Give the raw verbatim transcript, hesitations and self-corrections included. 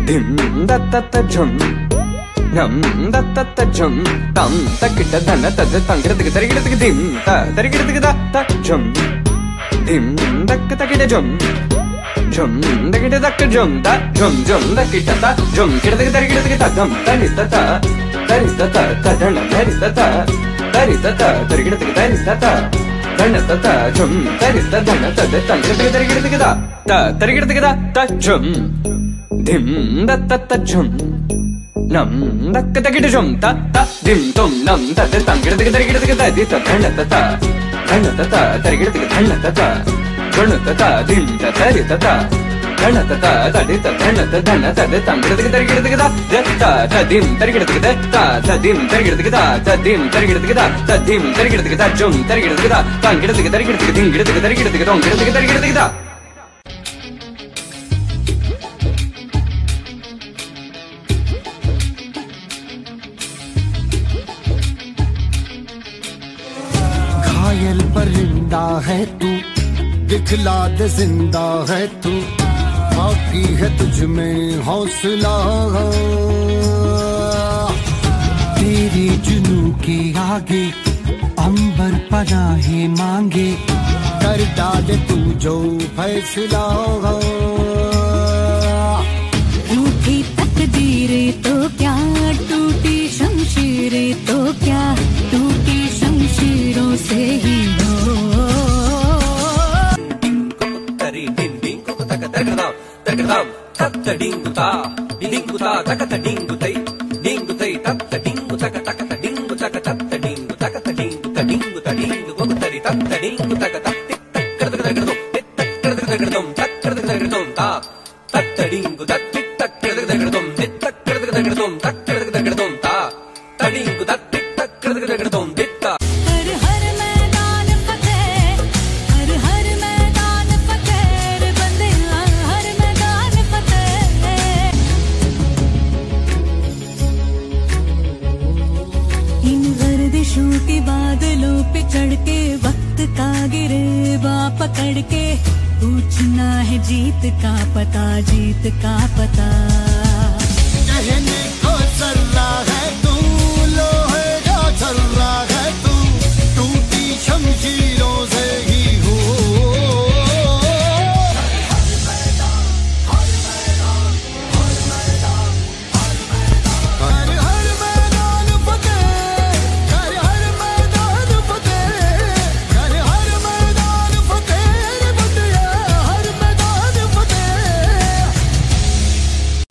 धिम दत्त झुम नम दत्त झुम तम तकिट धन तद तंगिरतिक तरिगिरतिक धिम त तरिगिरतिक द त झुम धिम दक तकिट झुम झुम तकिट दक झुम त झुम झुम तकिट त झुम किरतिक तरिगिरतिक त धम तनि त त तरि त त त धन तरि त त तरि त त तरिगिरतिक तरि त त धन त त झुम तरि त धन तद तंगिरतिक तरिगिरतिक द त तरिगिरतिक द त झुम धिम दत्त झुम नम दक तकिट झुम त त धिम तुम नम तद तंगिरतिक तरिगिरतिक त दि त धन त त धन त त तरिगिरतिक धन त त धन त त धिम त तरि त त धन त त तदि त धन त धन तद तंगिरतिक तरिगिरतिक द द त त धिम तरिगिरतिक द त त धिम तरिगिरतिक द त धिम तरिगिरतिक द त धिम तरिगिरतिक द झुम तरिगिरतिक द तंगिरतिक तरिगिरतिक धिंगिरतिक तरिगिरतिक तंगिरतिक तरिगिरतिक द घायल परिंदा है तू, दिखला दे जिंदा है तू, बाकी है तुझ में हौसला। तेरे जुनू के आगे अंबर पनाहे मांगे, कर डाले तू जो फैसला। रूठी तकदीरें तो क्या, टूटी शमशीरें तो क्या, टूटी शमशीरों से ही हो। तरी डिंग डिंग को तक तकदाम तकदाम तक डिंग ता डिंग ता तक डिंग तई डिंग तई तक डिंग तक तक डिंग तक तक डिंग तक डिंग डिंग डिंग को तरी तक डिंग तक तक तक कर तक कर दो तक कर तक कर दो तक कर तक कर दो ता तक डिंग तक तक कर तक कर दो तक कर तक कर दो तक कर तक कर दो ता डिंग तक तक कर तक कर दो दित्ता। हर हर मैदान फतेह, हर हर मैदान फतेह, बंदे हर मैदान फतेह। इन गर्दिशों के बादलों पे चढ़ के वक्त का गिरेबा पकड़ के, पूछना है जीत का पता, जीत का पता। कहने को जर्रा है